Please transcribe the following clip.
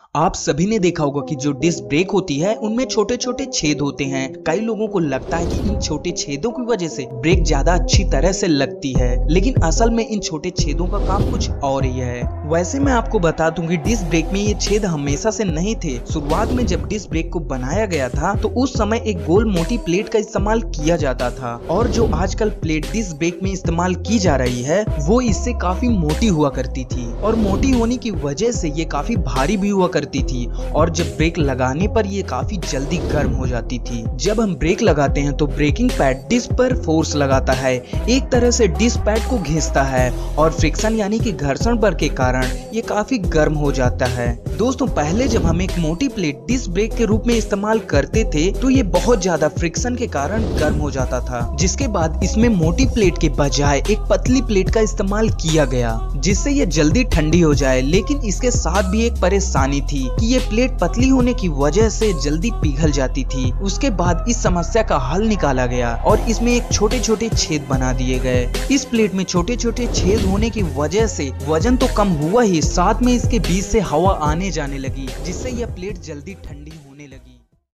आप सभी ने देखा होगा कि जो डिस्क ब्रेक होती है उनमें छोटे छोटे छेद होते हैं। कई लोगों को लगता है कि इन छोटे छेदों की वजह से ब्रेक ज्यादा अच्छी तरह से लगती है, लेकिन असल में इन छोटे छेदों का काम कुछ और ही है। वैसे मैं आपको बता दूं कि डिस्क ब्रेक में ये छेद हमेशा से नहीं थे। शुरुआत में जब डिस्क ब्रेक को बनाया गया था तो उस समय एक गोल मोटी प्लेट का इस्तेमाल किया जाता था, और जो आजकल प्लेट डिस्क ब्रेक में इस्तेमाल की जा रही है वो इससे काफी मोटी हुआ करती थी, और मोटी होने की वजह से ये काफी भारी भी हुआ करती थी, और जब ब्रेक लगाने पर ये काफी जल्दी गर्म हो जाती थी। जब हम ब्रेक लगाते हैं तो ब्रेकिंग पैड डिस्क पर फोर्स लगाता है, एक तरह से डिस्क पैड को घिसता है, और फ्रिक्शन यानी कि घर्षण बल के कारण ये काफी गर्म हो जाता है। दोस्तों, पहले जब हम एक मोटी प्लेट डिस्क ब्रेक के रूप में इस्तेमाल करते थे तो ये बहुत ज्यादा फ्रिक्शन के कारण गर्म हो जाता था, जिसके बाद इसमें मोटी प्लेट के बजाय एक पतली प्लेट का इस्तेमाल किया गया जिससे ये जल्दी ठंडी हो जाए। लेकिन इसके साथ भी एक परेशानी थी कि ये प्लेट पतली होने की वजह से जल्दी पिघल जाती थी। उसके बाद इस समस्या का हल निकाला गया और इसमें एक छोटे छोटे छेद बना दिए गए। इस प्लेट में छोटे छोटे छेद होने की वजह से वजन तो कम हुआ ही, साथ में इसके बीच से हवा आने जाने लगी, जिससे यह प्लेट जल्दी ठंडी